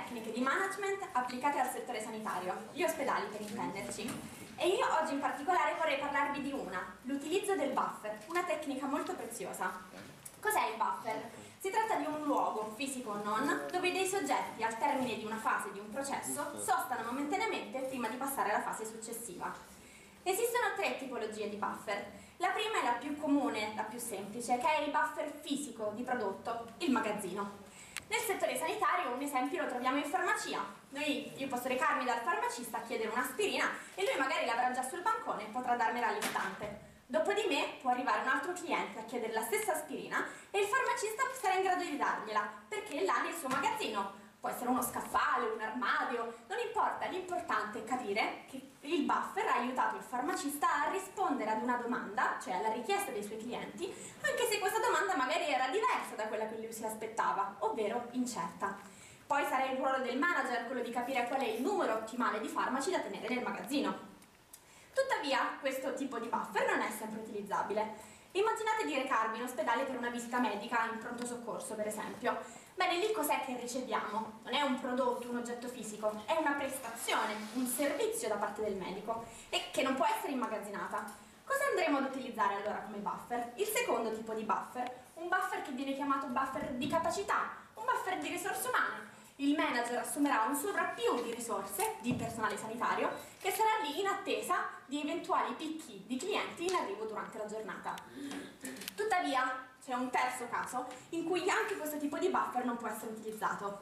tecniche di management applicate al settore sanitario, gli ospedali per intenderci. E io oggi in particolare vorrei parlarvi di l'utilizzo del buffer, una tecnica molto preziosa. Cos'è il buffer? Si tratta di un luogo, fisico o non, dove dei soggetti al termine di una fase di un processo sostano momentaneamente prima di passare alla fase successiva. Esistono tre tipologie di buffer. La prima è la più comune, la più semplice, che è il buffer fisico di prodotto, il magazzino. Nel settore sanitario un esempio lo troviamo in farmacia. Io posso recarmi dal farmacista a chiedere un'aspirina e lui magari l'avrà già sul bancone e potrà darmela all'istante. Dopo di me può arrivare un altro cliente a chiedere la stessa aspirina e il farmacista sarà in grado di dargliela perché l'ha nel suo magazzino. Può essere uno scaffale, un armadio, non importa, l'importante è capire che il buffer ha aiutato il farmacista a rispondere ad una domanda, cioè alla richiesta dei suoi clienti, anche se questa domanda magari era diversa da quella che lui si aspettava, ovvero incerta. Poi sarà il ruolo del manager quello di capire qual è il numero ottimale di farmaci da tenere nel magazzino. Tuttavia, questo tipo di buffer non è sempre utilizzabile. Immaginate di recarvi in ospedale per una visita medica in pronto soccorso, per esempio. Bene, lì cos'è che riceviamo? Non è un prodotto, un oggetto fisico, è una prestazione, un servizio da parte del medico e che non può essere immagazzinata. Cosa andremo ad utilizzare allora come buffer? Il secondo tipo di buffer, un buffer che viene chiamato buffer di capacità, un buffer di risorse umane. Il manager assumerà un sovrappiù di risorse, di personale sanitario, che sarà lì in attesa di eventuali picchi di clienti in arrivo durante la giornata. Tuttavia, c'è un terzo caso in cui anche questo tipo di buffer non può essere utilizzato.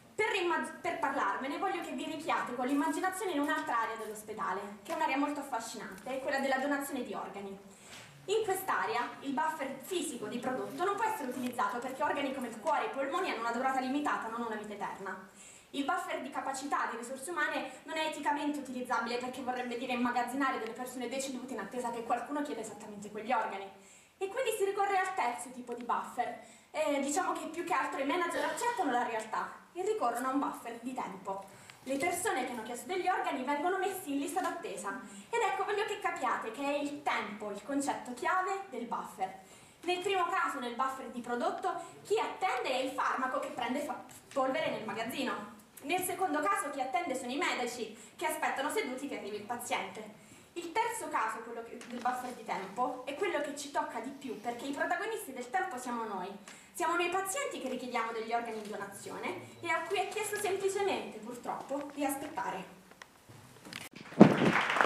Per parlarvene voglio che vi richiate con l'immaginazione in un'altra area dell'ospedale, che è un'area molto affascinante, quella della donazione di organi. In quest'area il buffer fisico di prodotto non può essere utilizzato perché organi come il cuore e i polmoni hanno una durata limitata, non una vita eterna. Il buffer di capacità di risorse umane non è eticamente utilizzabile perché vorrebbe dire immagazzinare delle persone decedute in attesa che qualcuno chieda esattamente quegli organi. E quindi si ricorre al terzo tipo di buffer. Diciamo che più che altro i manager accettano la realtà e ricorrono a un buffer di tempo. Le persone che hanno chiesto degli organi vengono messi in lista d'attesa ed ecco voglio che capiate che è il tempo il concetto chiave del buffer. Nel primo caso, nel buffer di prodotto, chi attende è il farmaco che prende polvere nel magazzino. Nel secondo caso chi attende sono i medici che aspettano seduti che arrivi il paziente. Il terzo caso, quello del buffer di tempo, è quello che ci tocca di più perché i protagonisti del tempo siamo noi. Siamo noi pazienti che richiediamo degli organi in donazione e a cui è chiesto semplicemente, purtroppo, di aspettare.